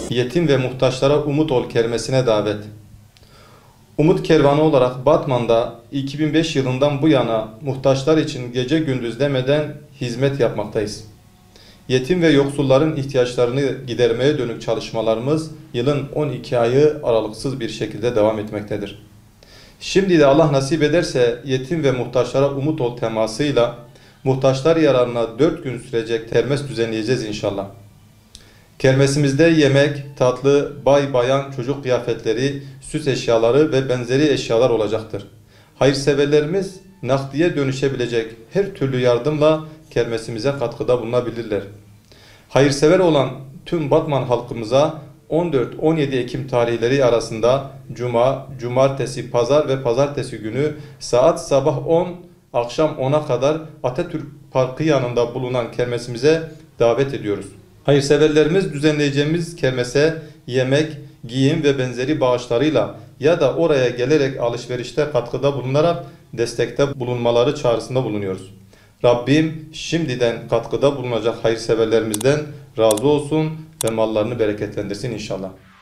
Yetim ve muhtaçlara umut ol kelimesine davet. Umut Kervanı olarak Batman'da 2005 yılından bu yana muhtaçlar için gece gündüz demeden hizmet yapmaktayız. Yetim ve yoksulların ihtiyaçlarını gidermeye dönük çalışmalarımız yılın 12 ayı aralıksız bir şekilde devam etmektedir. Şimdi de Allah nasip ederse yetim ve muhtaçlara umut ol temasıyla muhtaçlar yararına 4 gün sürecek kermes düzenleyeceğiz inşallah. Kermesimizde yemek, tatlı, bay bayan çocuk kıyafetleri, süs eşyaları ve benzeri eşyalar olacaktır. Hayırseverlerimiz nakdiye dönüşebilecek her türlü yardımla kermesimize katkıda bulunabilirler. Hayırsever olan tüm Batman halkımıza 14-17 Ekim tarihleri arasında Cuma, Cumartesi, Pazar ve Pazartesi günü saat sabah 10, akşam 10'a kadar Atatürk Parkı yanında bulunan kermesimize davet ediyoruz. Hayırseverlerimiz düzenleyeceğimiz kermese yemek, giyim ve benzeri bağışlarıyla ya da oraya gelerek alışverişte katkıda bulunarak destekte bulunmaları çağrısında bulunuyoruz. Rabbim şimdiden katkıda bulunacak hayırseverlerimizden razı olsun ve mallarını bereketlendirsin inşallah.